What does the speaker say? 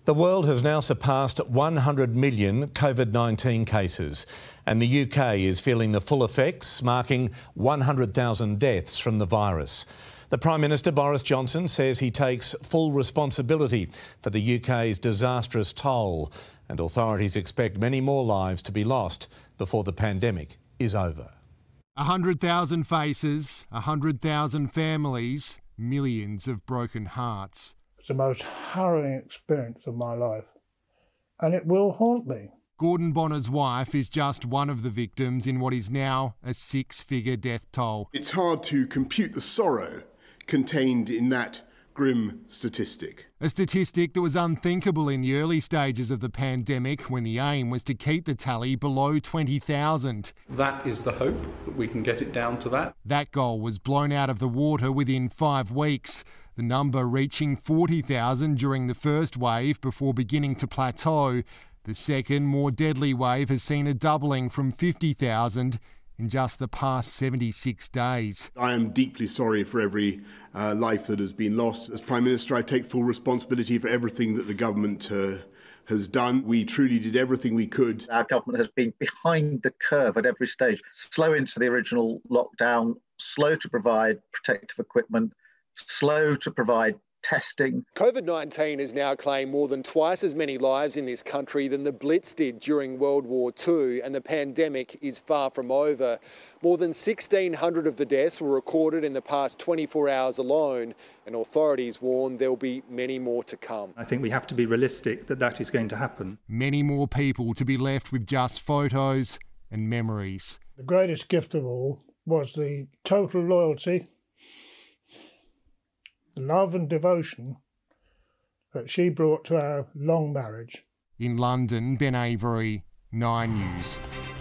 The world has now surpassed 100 million COVID-19 cases, and the UK is feeling the full effects, marking 100,000 deaths from the virus. The Prime Minister, Boris Johnson, says he takes full responsibility for the UK's disastrous toll, and authorities expect many more lives to be lost before the pandemic is over. 100,000 faces, 100,000 families, millions of broken hearts. It's the most harrowing experience of my life, and it will haunt me. Gordon Bonner's wife is just one of the victims in what is now a six-figure death toll. It's hard to compute the sorrow contained in that grim statistic. A statistic that was unthinkable in the early stages of the pandemic, when the aim was to keep the tally below 20,000. That is the hope, that we can get it down to that. That goal was blown out of the water within 5 weeks, the number reaching 40,000 during the first wave before beginning to plateau. The second, more deadly wave has seen a doubling from 50,000 in just the past 76 days. I am deeply sorry for every life that has been lost. As Prime Minister, I take full responsibility for everything that the government has done. We truly did everything we could. Our government has been behind the curve at every stage, slow into the original lockdown, slow to provide protective equipment, slow to provide testing. COVID-19 has now claimed more than twice as many lives in this country than the Blitz did during World War II, and the pandemic is far from over. More than 1,600 of the deaths were recorded in the past 24 hours alone, and authorities warn there'll be many more to come. I think we have to be realistic that that is going to happen. Many more people to be left with just photos and memories. The greatest gift of all was the total loyalty, the love and devotion that she brought to our long marriage. In London, Ben Avery, 9 News.